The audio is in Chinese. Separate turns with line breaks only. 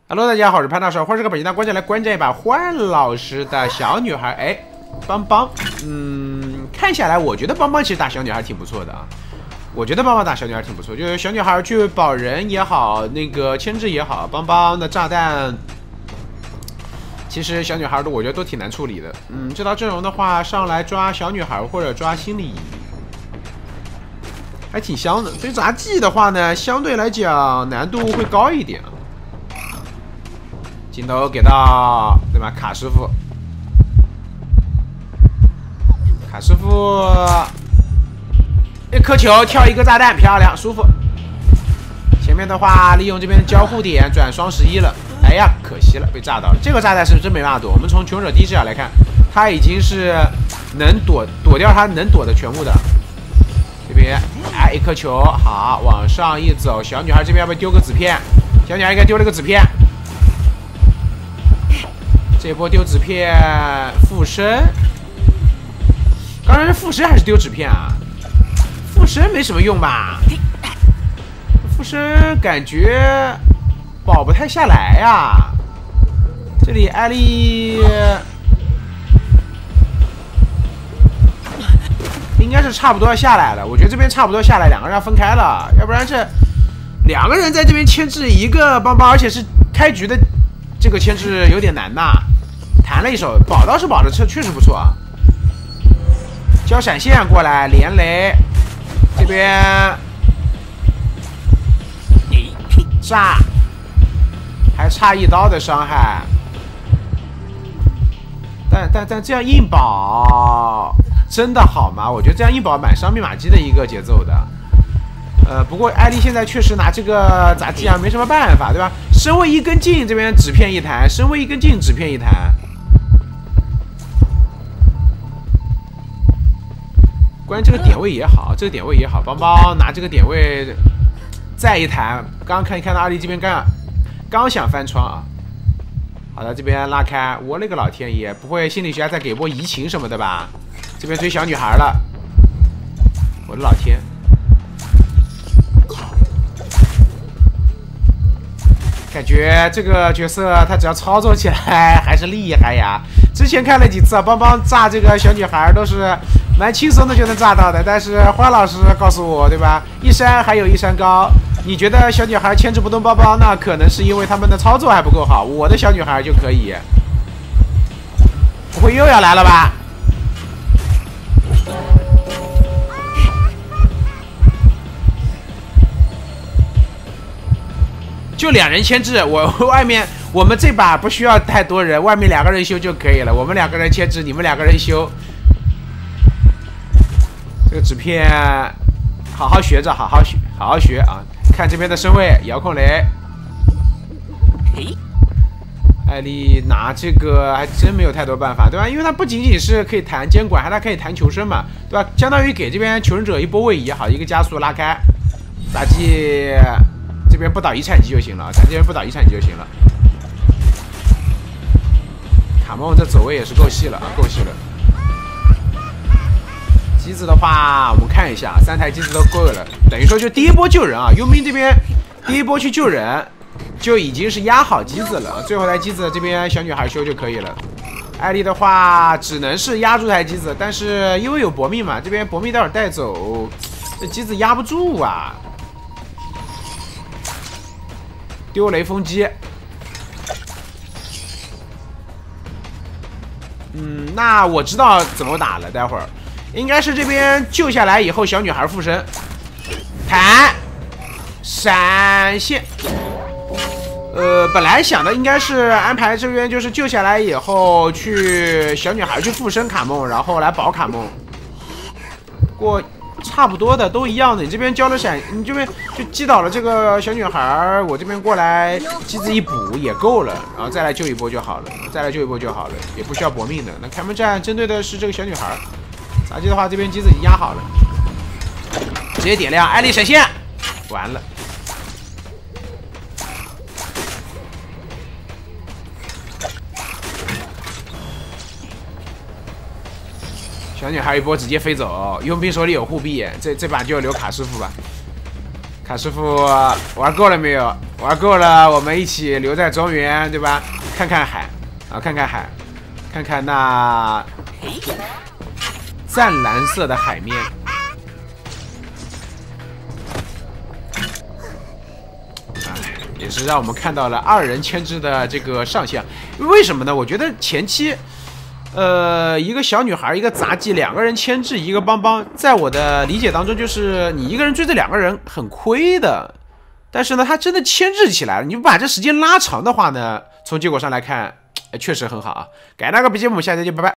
Hello， 大家好，我是潘大少，欢迎收看本期的观战来观战一把欢老师的小女孩。哎，邦邦，看下来我觉得邦邦其实打小女孩挺不错的啊。我觉得邦邦打小女孩挺不错，就是小女孩去保人也好，那个牵制也好，邦邦的炸弹，其实小女孩的我觉得都挺难处理的。这套阵容的话，上来抓小女孩或者抓心理，还挺香的。对杂技的话呢，相对来讲难度会高一点。镜头给到对吧？卡师傅，卡师傅一颗球跳一个炸弹，漂亮，舒服。前面的话利用这边交互点转双11了，哎呀，可惜了，被炸到了。这个炸弹是真没办法躲。我们从穷者第一视角来看，他已经是能躲掉他能躲的全部的。这边哎，一颗球，好，往上一走，小女孩这边要不要丢个纸片？小女孩应该丢了个纸片。这波丢纸片，附身。刚才是附身还是丢纸片啊？附身没什么用吧？附身感觉保不太下来呀。这里艾丽应该是差不多要下来了，我觉得这边差不多下来，两个人要分开了，要不然这两个人在这边牵制一个邦邦，而且是开局的这个牵制有点难呐。弹了一手，保倒是保的确实不错啊。交闪现过来，连雷，这边炸，还差一刀的伤害。但这样硬保真的好吗？我觉得这样硬保蛮伤密码机的一个节奏的。不过艾丽现在确实拿这个杂技啊没什么办法，对吧？身位一跟进，这边纸片一弹，身位一跟进，纸片一弹。关键这个点位也好，这个点位也好，邦邦拿这个点位再一弹，刚看到阿丽这边刚想翻窗啊。好的，这边拉开，我勒个老天爷，不会心理学家再给波移情什么的吧？这边追小女孩了，我的老天！感觉这个角色他只要操作起来还是厉害呀。之前看了几次啊，邦邦炸这个小女孩都是蛮轻松的就能炸到的，但是花老师告诉我，对吧？一山还有一山高。你觉得小女孩牵制不动邦邦，那可能是因为他们的操作还不够好。我的小女孩就可以，不会又要来了吧？就两人牵制，外面我们这把不需要太多人，外面两个人修就可以了。我们两个人牵制，你们两个人修。这个纸片，好好学着，好好学啊！看这边的身位，遥控雷。艾丽拿这个还真没有太多办法，对吧？因为它不仅仅是可以弹监管，还可以弹求生嘛，对吧？相当于给这边求生者一波位移，好一个加速拉开。杂技这边不倒遗产机就行了，咱这边不倒遗产机就行了。卡梦这走位也是够细了啊，够细了。机子的话，我们看一下，3台机子都够了，等于说就第一波救人啊。佣兵这边第一波去救人，就已经是压好机子了，最后台机子这边小女孩修就可以了。艾丽的话，只能是压住台机子，但是因为有搏命嘛，这边搏命待会儿带走，这机子压不住啊。丢雷锋机，那我知道怎么打了，待会儿。应该是这边救下来以后，小女孩附身，弹，闪现。本来想的应该是安排这边就是救下来以后去小女孩去附身卡梦，然后来保卡梦。不过差不多的都一样的，你这边交了闪，你这边就击倒了这个小女孩，我这边过来机子一补也够了，然后再来救一波就好了，也不需要搏命的。那开门战针对的是这个小女孩。杂技的话，这边机子已经压好了，直接点亮艾丽闪现，完了。小女孩一波直接飞走，佣兵手里有护臂，这把就留卡师傅吧。卡师傅玩够了没有？ 玩够了，我们一起留在庄园，对吧？看看海啊，看看海，看看那湛蓝色的海面。也是让我们看到了2人牵制的这个上限。为什么呢？我觉得前期，一个小女孩，一个杂技，2个人牵制，一个帮帮，在我的理解当中，就是你一个人追这2个人很亏的。但是呢，他真的牵制起来了。你把这时间拉长的话呢，从结果上来看，确实很好啊。改那个笔记，我们下期再见，拜拜。